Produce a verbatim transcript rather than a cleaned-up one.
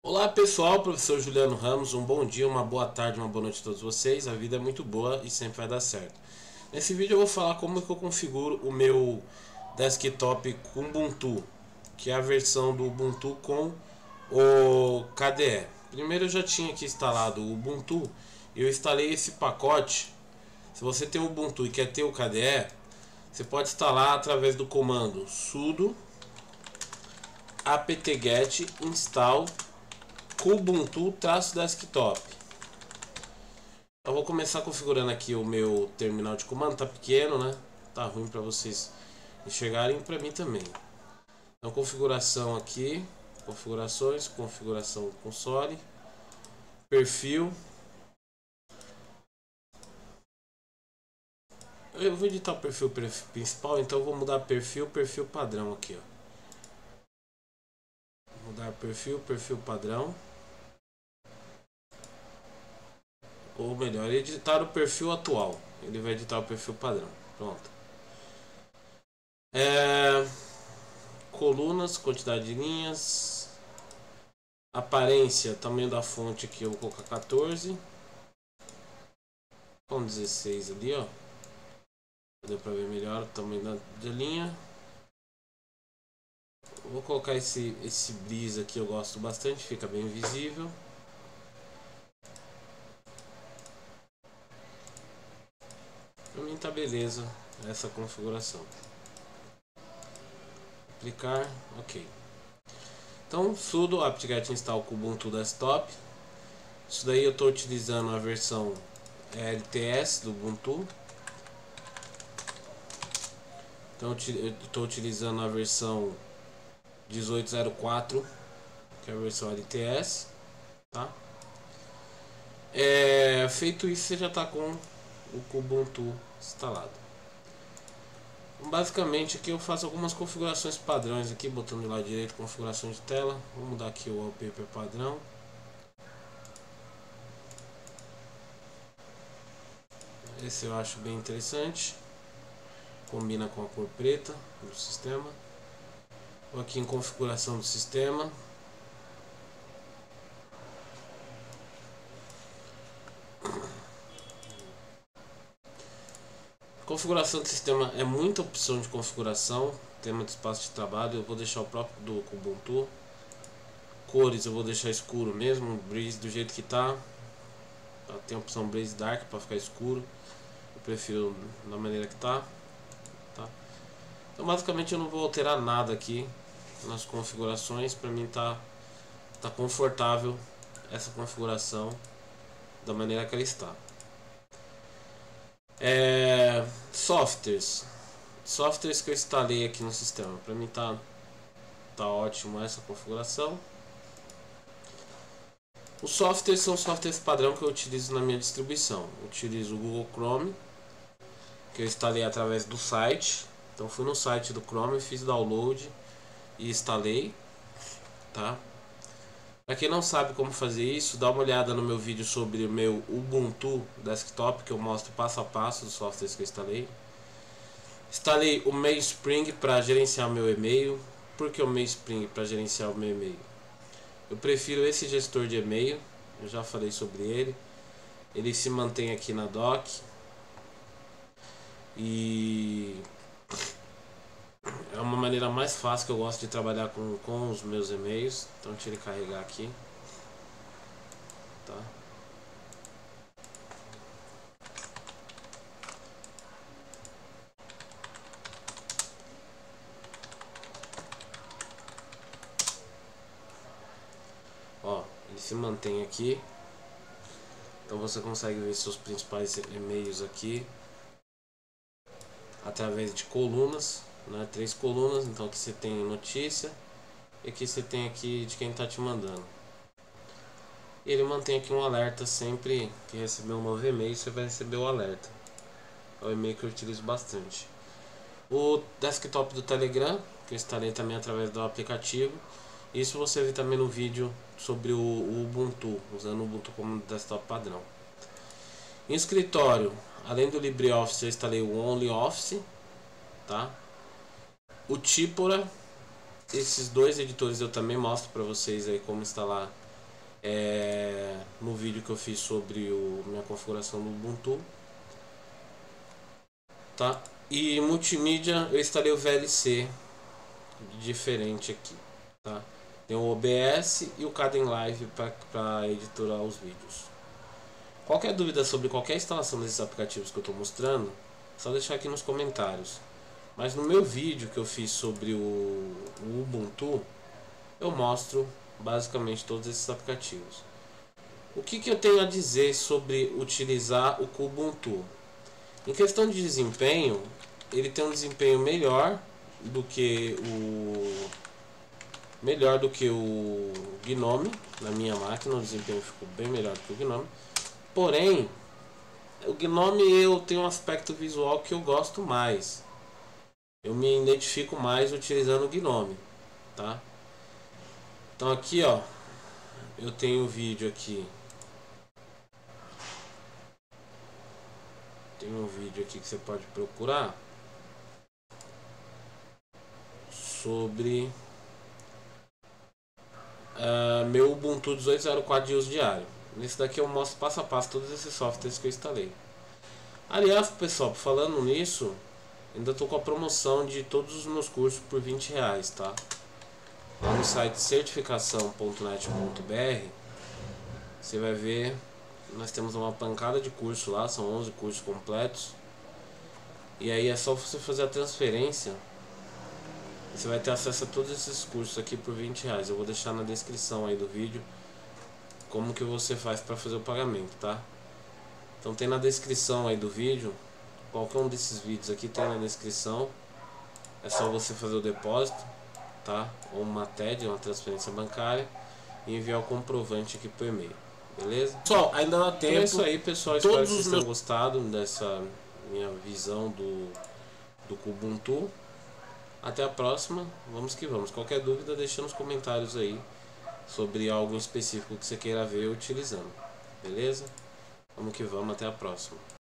Olá pessoal, professor Juliano Ramos, um bom dia, uma boa tarde, uma boa noite a todos vocês. A vida é muito boa e sempre vai dar certo. Nesse vídeo eu vou falar como que eu configuro o meu desktop com Ubuntu, que é a versão do Ubuntu com o K D E. Primeiro eu já tinha aqui instalado o Ubuntu e eu instalei esse pacote. Se você tem o Ubuntu e quer ter o K D E, você pode instalar através do comando sudo apt-get install Kubuntu-desktop. Eu vou começar configurando aqui o meu terminal de comando. Tá pequeno, né? Tá ruim para vocês enxergarem, para mim também. Então, configuração aqui, configurações, configuração console, perfil. Eu vou editar o perfil principal, então eu vou mudar perfil, perfil padrão aqui, ó. Mudar perfil, perfil padrão. Ou melhor, editar o perfil atual. Ele vai editar o perfil padrão. Pronto. É... Colunas, quantidade de linhas. Aparência, tamanho da fonte aqui eu vou colocar quatorze. Com dezesseis ali, ó. Deu pra ver melhor o tamanho da, da linha. Vou colocar esse, esse Breeze aqui, eu gosto bastante, fica bem visível. Pra mim tá beleza essa configuração. Aplicar, ok. Então sudo apt-get install Kubuntu desktop. Isso daí eu estou utilizando a versão L T S do Ubuntu. Então eu estou utilizando a versão dezoito zero quatro, que é a versão L T S, tá? É, feito isso, você já está com o Kubuntu instalado. Basicamente aqui eu faço algumas configurações padrões aqui, botando do lado direito configuração de tela. Vou mudar aqui o wallpaper padrão. Esse eu acho bem interessante, combina com a cor preta do sistema. Vou aqui em configuração do sistema. Configuração do sistema é muita opção de configuração. Tema de espaço de trabalho, eu vou deixar o próprio do Ubuntu. Cores eu vou deixar escuro mesmo, Breeze do jeito que tá. Tem a opção Breeze Dark para ficar escuro. Eu prefiro da maneira que tá, tá. Então basicamente eu não vou alterar nada aqui nas configurações. Para mim tá, tá confortável essa configuração da maneira que ela está. É, softwares softwares que eu instalei aqui no sistema, para mim tá tá ótimo essa configuração. Os softwares são softwares padrão que eu utilizo na minha distribuição. Eu utilizo o Google Chrome, que eu instalei através do site. Então fui no site do Chrome, fiz download e instalei, tá? Para quem não sabe como fazer isso, dá uma olhada no meu vídeo sobre o meu Ubuntu desktop, que eu mostro passo a passo dos softwares que eu instalei. Instalei o MailSpring para gerenciar meu e-mail. Por que o MailSpring para gerenciar o meu e-mail? Eu prefiro esse gestor de e-mail, eu já falei sobre ele. Ele se mantém aqui na dock. E é uma maneira mais fácil que eu gosto de trabalhar com, com os meus e-mails. Então deixa ele carregar aqui, tá? Ó, ele se mantém aqui. Então você consegue ver seus principais e-mails aqui através de colunas, né? Três colunas. Então aqui você tem notícia e aqui você tem aqui de quem está te mandando. E ele mantém aqui um alerta sempre que receber um novo e-mail, você vai receber o alerta. É o e-mail que eu utilizo bastante. O desktop do Telegram, que eu instalei também através do aplicativo. Isso você vê também no vídeo sobre o, o Ubuntu, usando o Ubuntu como desktop padrão. Em escritório, além do LibreOffice, eu instalei o OnlyOffice, tá? O Tipora, esses dois editores eu também mostro para vocês aí como instalar é, no vídeo que eu fiz sobre o minha configuração do Ubuntu, tá? E multimídia eu instalei o V L C diferente aqui, tá? Tem o O B S e o Kdenlive para editorar os vídeos. Qualquer dúvida sobre qualquer instalação desses aplicativos que eu estou mostrando, é só deixar aqui nos comentários. Mas no meu vídeo que eu fiz sobre o, o Ubuntu, eu mostro basicamente todos esses aplicativos. O que, que eu tenho a dizer sobre utilizar o Kubuntu? Em questão de desempenho, ele tem um desempenho melhor do que o melhor do que o Gnome na minha máquina. O desempenho ficou bem melhor do que o Gnome. Porém, o Gnome eu tenho um aspecto visual que eu gosto mais. Eu me identifico mais utilizando o Gnome, tá? Então aqui, ó, eu tenho um vídeo aqui. Tem um vídeo aqui que você pode procurar sobre uh, meu Ubuntu dezoito zero quatro de uso diário. Nesse daqui eu mostro passo a passo todos esses softwares que eu instalei. Aliás, pessoal, falando nisso, ainda estou com a promoção de todos os meus cursos por vinte reais, tá? Lá no site certificação ponto net ponto br você vai ver, nós temos uma pancada de curso lá, são onze cursos completos. E aí é só você fazer a transferência, você vai ter acesso a todos esses cursos aqui por vinte reais. Eu vou deixar na descrição aí do vídeo como que você faz para fazer o pagamento, tá? Então tem na descrição aí do vídeo, qualquer um desses vídeos aqui tem na descrição. É só você fazer o depósito, tá? Ou uma T E D, uma transferência bancária, e enviar o comprovante aqui por e-mail, beleza? Pessoal, ainda dá tempo. Então é isso aí, pessoal. Espero que vocês tenham gostado dessa minha visão do, do Kubuntu. Até a próxima, vamos que vamos. Qualquer dúvida, deixa nos comentários aí sobre algo específico que você queira ver utilizando, beleza? Vamos que vamos, até a próxima.